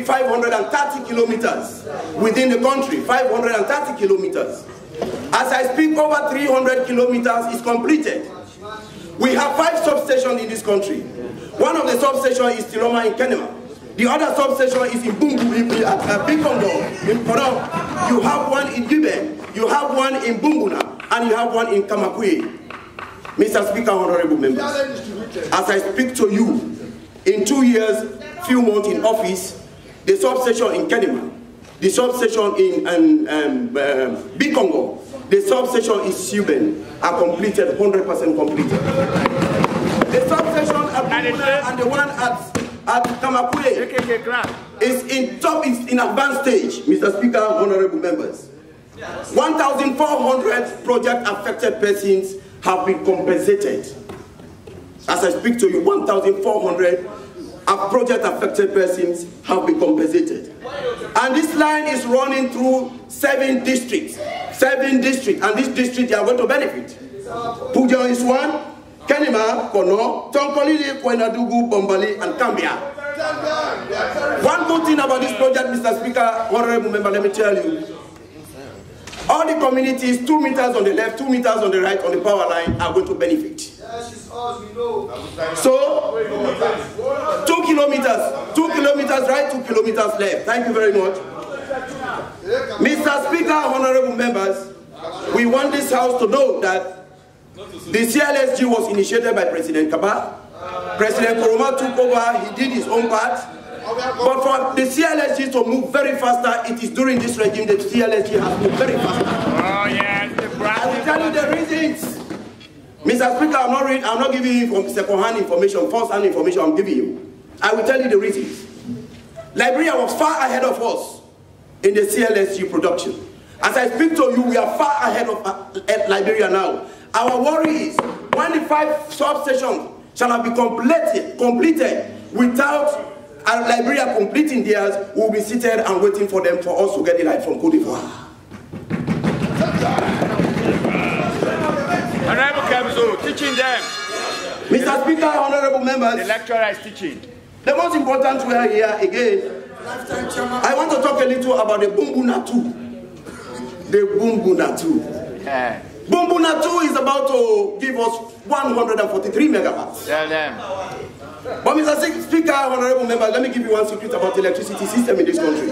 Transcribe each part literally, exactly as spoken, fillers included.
five hundred thirty kilometers within the country, five hundred thirty kilometers. As I speak, over three hundred kilometers is completed. We have five substations in this country. One of the substations is Tiroma in Kenema. The other substation is in Bungu, in uh, Bikongo, in Poro. You have one in Gibe, you have one in Bunguna, and you have one in Kamakui. Mister Speaker, honorable members, as I speak to you, in two years, few months in office, the substation in Kenema, the substation in um, um, uh, Bikongo, the substation in Suben are completed, one hundred percent completed. The substation at Bunguna and the one at at Kamakule is in top, is in advanced stage, Mister Speaker, honorable members. one thousand four hundred project affected persons have been compensated. As I speak to you, one thousand four hundred project affected persons have been compensated. And this line is running through seven districts. Seven districts, and this district they are going to benefit. Puja is one. Kenema, Kono, Tonkolili, Kwenadugu, Bombali, and Kambia. One good thing about this project, Mister Speaker, honorable member, let me tell you. All the communities, two meters on the left, two meters on the right, on the power line, are going to benefit. So, two kilometers, two kilometers right, two kilometers left. Thank you very much. Mister Speaker, honorable members, we want this House to know that the C L S G was initiated by President Kaba. President Koroma took over, he did his own part. But for the C L S G to move very faster, it is during this regime that the C L S G has moved very faster. Oh yes, the I will tell you the reasons. Mister Speaker, I'm not, reading, I'm not giving you second-hand information, first-hand information I'm giving you. I will tell you the reasons. Liberia was far ahead of us in the C L S G production. As I speak to you, we are far ahead of uh, Liberia now. Our worry is when the five substations shall have been completed, completed without uh, Liberia completing theirs, we'll be seated and waiting for them for us to get the light from Cote d'Ivoire. Honorable Kemzo, teaching them. Mister Speaker, honorable members, the lecturer is teaching. The most important we are here again, I want to talk a little about the Bumbuna two. The Bumbuna two. Yeah. Bumbuna two is about to give us one hundred forty-three megawatts. Tell them. But Mister Speaker, honorable members, let me give you one secret about the electricity system in this country.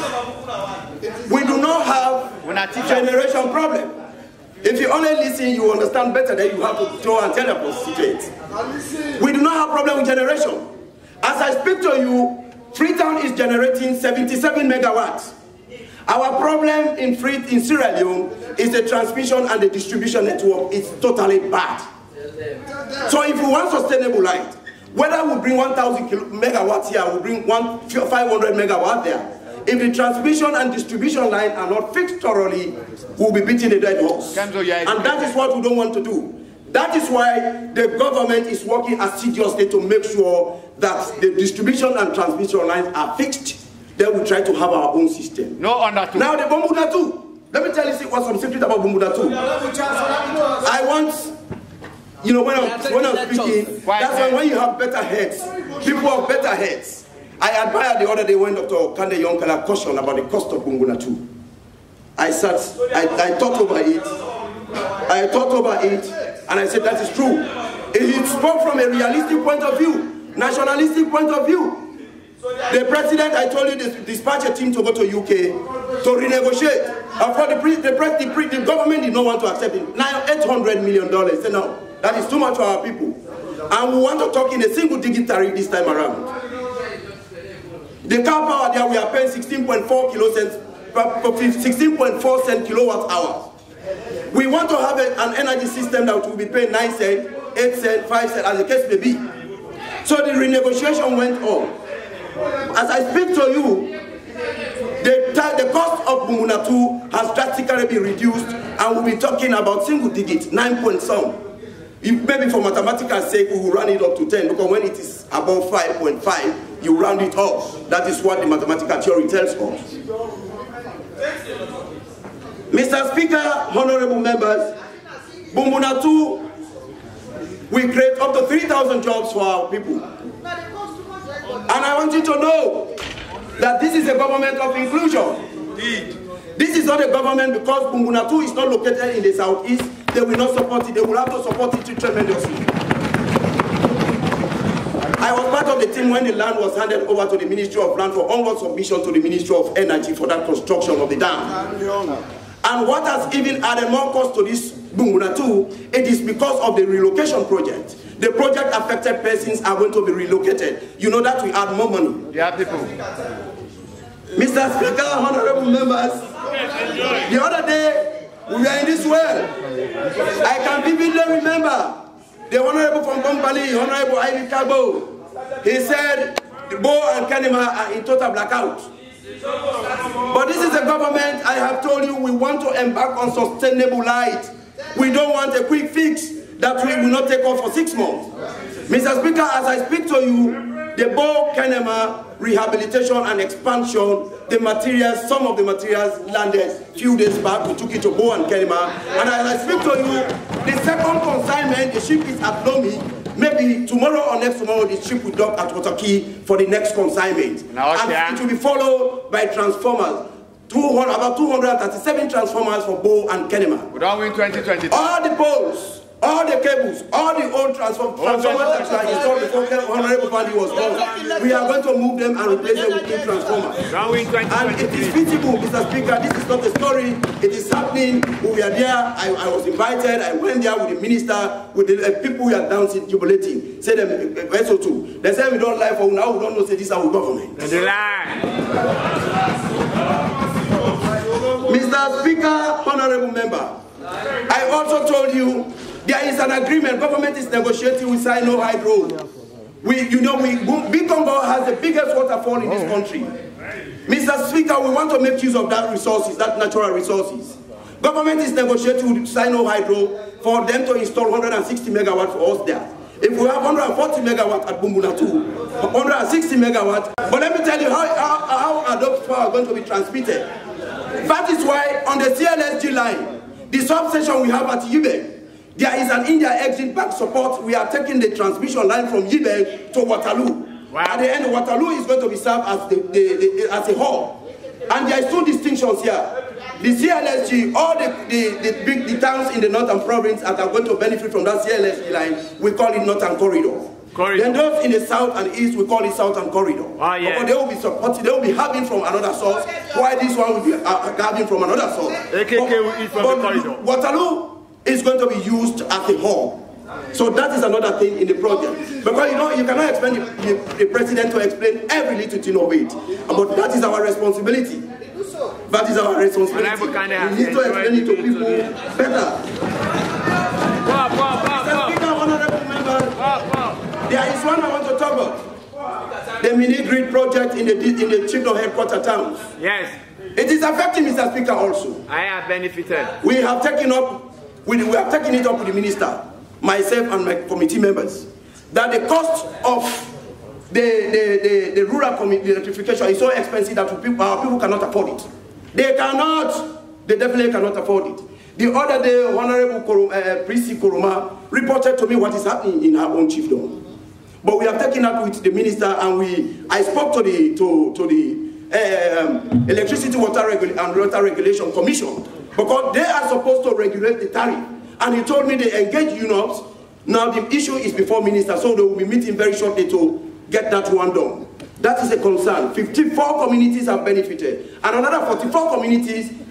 We do not have a generation problem. If you only listen, you understand better than you have to draw and tell a prostitute. We do not have problem with generation. As I speak to you, Freetown is generating seventy-seven megawatts. Our problem in Free in Sierra Leone is the transmission and the distribution network is totally bad. So if we want sustainable light, whether we bring one thousand megawatts here, we bring one five hundred megawatts there. If the transmission and distribution line are not fixed thoroughly, we'll be beating the dead horse. And that is what we don't want to do. That is why the government is working assiduously to make sure that the distribution and transmission lines are fixed. Then we try to have our own system. No on that. Now the Bumbuna two. Let me tell you what's some secret about Bumbuna two. I want, you know, when I'm, when I'm speaking, that's why when you have better heads, people have better heads. I admired the other day when Doctor Kande Yonkala cautioned about the cost of Bumbuna two. I sat, I, I thought over it, I thought over it, and I said that is true. It spoke from a realistic point of view, nationalistic point of view. The president, I told you, dispatched a team to go to U K to renegotiate. Of course, the, pre, the, pre, the, pre, the government did not want to accept it. Now, eight hundred million dollars. Say, no, that is too much for our people. And we want to talk in a single digit tariff this time around. The car power there, we are paying sixteen point four kilo cents, sixteen point four cent kilowatt hour. We want to have a, an energy system that will be paying nine cents, eight cents, five cents, as the case may be. So the renegotiation went on. As I speak to you, the, the cost of Bumbuna two has drastically been reduced, and we'll be talking about single digits, nine point some. If maybe for mathematical sake, we will run it up to ten, because when it is above five point five, you round it up. That is what the mathematical theory tells us. Mister Speaker, honorable members, Bumbuna two will create up to three thousand jobs for our people. And I want you to know that this is a government of inclusion. Indeed. This is not a government because Bunguna two is not located in the southeast. They will not support it. They will have to support it tremendously. I was part of the team when the land was handed over to the Ministry of Land for onward submission to the Ministry of Energy for that construction of the dam. And what has even added more cost to this Bunguna two, it is because of the relocation project. The project affected persons are going to be relocated. You know that we add more money. Yeah, people. Mister Speaker, honorable members, the other day we were in this well. I can vividly remember the honorable from Bombali, Honorable Ivy Kabo. He said Bo and Kenema are in total blackout. But this is a government, I have told you, we want to embark on sustainable light. We don't want a quick fix that we will not take off for six months. Mister Speaker, as I speak to you, the Bo Kenema rehabilitation and expansion, the materials, some of the materials landed a few days back. We took it to Bo and Kenema. And as I speak to you, the second consignment, the ship is at Lomi. Maybe tomorrow or next tomorrow, the ship will dock at Waterkey for the next consignment. Now, okay. And it will be followed by transformers. two hundred, about two hundred thirty-seven transformers for Bo and Kenema. We don't win twenty twenty. All the poles, all the cables, all the old transform, transformers that were installed before Honorable Fandi was born, we are going to move them and replace them with new transformers. Don't win twenty twenty. And it is feasible, Mister Speaker, this is not a story, it is happening. We are there, I, I was invited, I went there with the minister, with the uh, people who are dancing, jubilating, say them, uh, S O two. They say we don't lie for now, we don't know, say this is our government. They lie. Mister Speaker, honorable member, I also told you there is an agreement. Government is negotiating with Sino Hydro. We, you know, we Bikongo has the biggest waterfall in this country. Mister Speaker, we want to make use of that resources, that natural resources. Government is negotiating with Sino Hydro for them to install one hundred sixty megawatts for us there. If we have one hundred forty megawatts at Bunguna two, one hundred sixty megawatts. But let me tell you how, how, how adopts power are going to be transmitted. That is why on the C L S G line, the substation we have at Yibe, there is an India exit back support. We are taking the transmission line from Yibe to Waterloo. Wow. At the end, Waterloo is going to be served as, the, the, the, as a hub. And there is two distinctions here. The C L S G, all the, the, the big the towns in the northern province that are going to benefit from that C L S G line, we call it Northern Corridor. Corridor. Then those in the south and east, we call it Southern Corridor. Oh, yeah. But they will be supported, they will be having from another source, while this one will be uh, having from another source. A K K but, will eat from the corridor. Waterloo is going to be used as a hub. So that is another thing in the project. Because you know, you cannot expect the, the, the president to explain every little thing of it. But that is our responsibility. That is our responsibility. We need to explain it to people better. Mister Speaker, honorable members, there is one I want to talk about. The mini grid project in the in the chiefdom headquarter towns. Yes. It is affecting Mister Speaker also. I have benefited. We have taken up we, we have taken it up with the minister, myself and my committee members, that the cost of the the, the, the rural community electrification is so expensive that people, our people cannot afford it. They cannot, they definitely cannot afford it. The other day, Honorable uh, Prissy Koroma reported to me what is happening in her own chiefdom. But we have taken up with the minister, and we I spoke to the to to the um, Electricity Water Regula and Water Regulation Commission, because they are supposed to regulate the tariff. And he told me they engage U N O P S. Now the issue is before minister, so they will be meeting very shortly to get that one done. That is a concern. fifty-four communities have benefited, and another forty-four communities